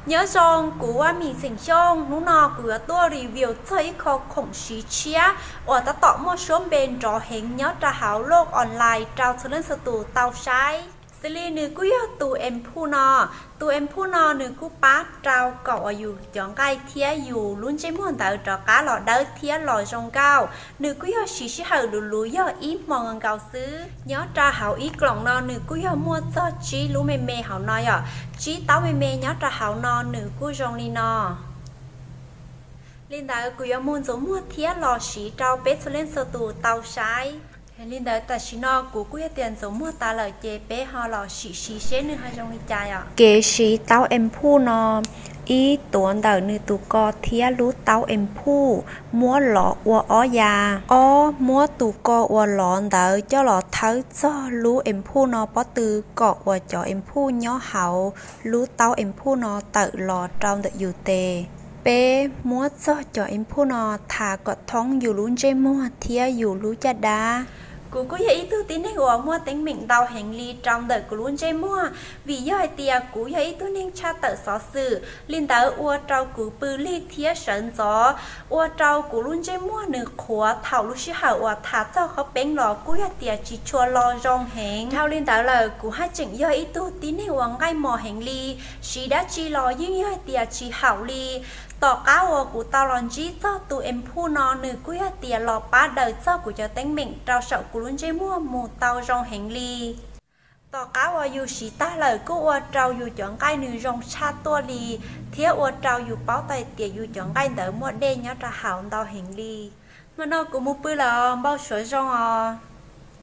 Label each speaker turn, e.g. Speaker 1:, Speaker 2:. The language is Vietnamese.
Speaker 1: nhớ xong của mình sinh xong lúc nào của tôi review thấy khó khủng sĩ chia ở ta tỏ một số bên trò hình nhớ tra hảo log online trao cho lên sự tù tàu sai xử lý nữ quý tù em phu nọ nữ quý bát trao cậuอยู่chọn cái thíaอยู่luôn chế muốn tạo trò cá lọ đỡ thía lòi rong cao nữ quý sĩ hậu đủ lúi do ít mong cao xứ nhớ tra hảo ít gọng nọ nữ quý mua cho chí lú mê mê hảo nói chí táo mê mê nhớ tra hảo nọ nữ quý rong li nọ linh đạo quý muốn giống mua thía lò sĩ trao bếp cho lên sơ tù tàu sai linh đạo ta chỉ nó của quý tiền giống mua ta lời chế bé họ lò sĩ xế nữa hay trong chai kế sĩ tao em phu nó ý tuần đầu nữ tụ co thía lú tao em phu mua lọ ua già mua tụ co ua lọn đầu cho lọ thấu cho lú em phu nó bỏ từ cọ ua cho em phu nhỏ hậu lú tao em phu nó tự lọ trong tự dù tề bé mua cho em phu nó thả cọt thong dù lún dây mua thía dù lú cha đá cú có ý tư tín này của mua tính mình đào hành ly trong đời của luôn dây mua vì do ai tia cú ý tư nên cha tự xóa sự liên tới ua trâu cú bự ly thía sơn gió ua trâu của luôn dây mua nửa khóa thảo lúc xí hậu ua thả cho khó bén lò cú ý tia chỉ chua lo rong hành theo liên tới lời cú hai chỉnh do ý tư tín này của ngay mò hành ly xí đã chi lo nhưng do ai tia chỉ hậu ly tỏ cáo của tao lần chí cho tụi em phu nó nữ quý tiền lò ba đời cho của cho tính mình trao sậu của luôn chơi mua một tao rong hành ly tỏ cáo dù sĩ ta lời cô trao dù chọn cái nữ rong xa tua ly thiếu trao dù báo tay tiền dù chọn cái đỡ mua đen nhớ ra hảo tao hành ly mà nó cũng một bữa là bao sữa rong